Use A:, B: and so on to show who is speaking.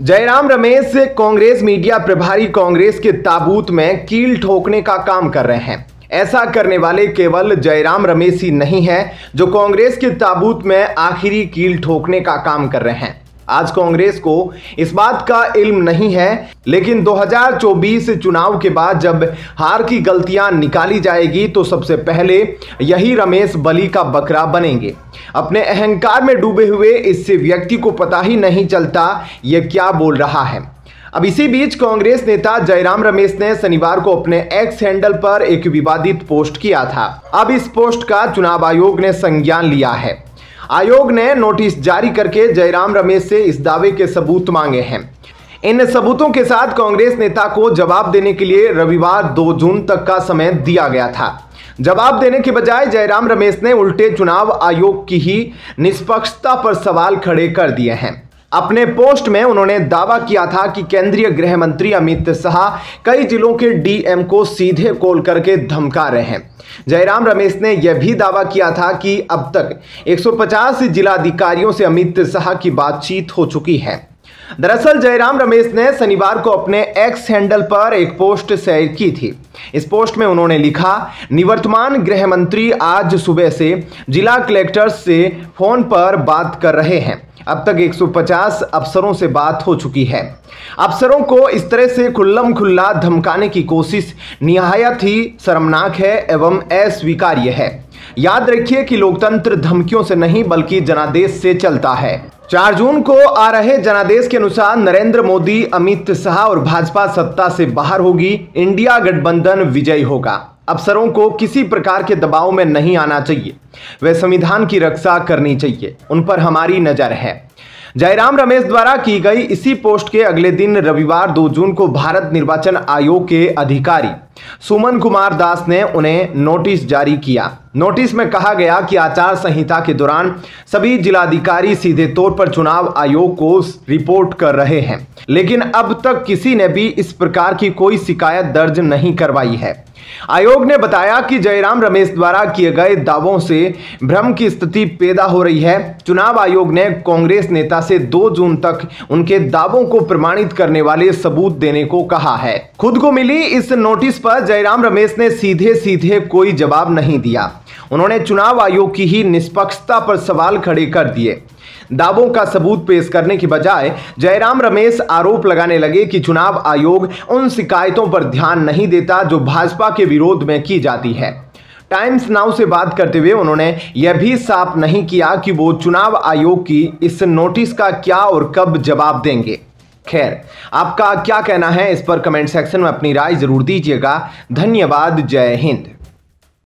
A: Jairam Ramesh Congress media प्रभारी कांग्रेस के ताबूत में कील ठोकने का काम कर रहे हैं। ऐसा करने वाले केवल जयराम रमेश ही नहीं है जो कांग्रेस के ताबूत में आखिरी कील ठोकने का काम कर रहे हैं। आज कांग्रेस को इस बात का इल्म नहीं है, लेकिन 2024 चुनाव के बाद जब हार की गलतियां निकाली जाएगी तो सबसे पहले यही रमेश बलि का बकरा बनेंगे। अपने अहंकार में डूबे हुए इस व्यक्ति को पता ही नहीं चलता ये क्या बोल रहा है। अब इसी बीच कांग्रेस नेता जयराम रमेश ने शनिवार को अपने एक्स हैंडल पर एक विवादित पोस्ट किया था। अब इस पोस्ट का चुनाव आयोग ने संज्ञान लिया है। आयोग ने नोटिस जारी करके जयराम रमेश से इस दावे के सबूत मांगे हैं। इन सबूतों के साथ कांग्रेस नेता को जवाब देने के लिए रविवार 2 जून तक का समय दिया गया था। जवाब देने के बजाय जयराम रमेश ने उल्टे चुनाव आयोग की ही निष्पक्षता पर सवाल खड़े कर दिए हैं। अपने पोस्ट में उन्होंने दावा किया था कि केंद्रीय गृह मंत्री अमित शाह कई जिलों के डीएम को सीधे कॉल करके धमका रहे हैं। जयराम रमेश ने यह भी दावा किया था कि अब तक 150 जिलाधिकारियों से अमित शाह की बातचीत हो चुकी है। दरअसल जयराम रमेश ने शनिवार को अपने एक्स हैंडल पर एक पोस्ट शेयर की थी। इस पोस्ट में उन्होंने लिखा, निवर्तमान गृह मंत्री आज सुबह से जिला कलेक्टर्स से फोन पर बात कर रहे हैं। अब तक 150 अफसरों से बात हो चुकी है। अफसरों को इस तरह से खुल्लम खुल्ला धमकाने की कोशिश निहायत ही शर्मनाक है एवं अस्वीकार्य है। याद रखिए कि लोकतंत्र धमकियों से नहीं बल्कि जनादेश से चलता है। 4 जून को आ रहे जनादेश के अनुसार नरेंद्र मोदी, अमित शाह और भाजपा सत्ता से बाहर होगी। इंडिया गठबंधन विजयी होगा। अफसरों को किसी प्रकार के दबाव में नहीं आना चाहिए। वे संविधान की रक्षा करनी चाहिए। उन पर हमारी नजर है। जयराम रमेश द्वारा की गई इसी पोस्ट के अगले दिन रविवार 2 जून को भारत निर्वाचन आयोग के अधिकारी सुमन कुमार दास ने उन्हें नोटिस जारी किया। नोटिस में कहा गया कि आचार संहिता के दौरान सभी जिलाधिकारी सीधे तौर पर चुनाव आयोग को रिपोर्ट कर रहे हैं, लेकिन अब तक किसी ने भी इस प्रकार की कोई शिकायत दर्ज नहीं करवाई है। आयोग ने बताया कि जयराम रमेश द्वारा किए गए दावों से भ्रम की स्थिति पैदा हो रही है। चुनाव आयोग ने कांग्रेस नेता से 2 जून तक उनके दावों को प्रमाणित करने वाले सबूत देने को कहा है। खुद को मिली इस नोटिस पर जयराम रमेश ने सीधे सीधे कोई जवाब नहीं दिया। उन्होंने चुनाव आयोग की ही निष्पक्षता पर सवाल खड़े कर दिए। दावों का सबूत पेश करने की बजाय जयराम रमेश आरोप लगाने लगे कि चुनाव आयोग उन शिकायतों पर ध्यान नहीं देता जो भाजपा के विरोध में की जाती है। टाइम्स नाउ से बात करते हुए उन्होंने यह भी साफ नहीं किया कि वो चुनाव आयोग की इस नोटिस का क्या और कब जवाब देंगे। खैर, आपका क्या कहना है इस पर कमेंट सेक्शन में अपनी राय जरूर दीजिएगा। धन्यवाद। जय हिंद।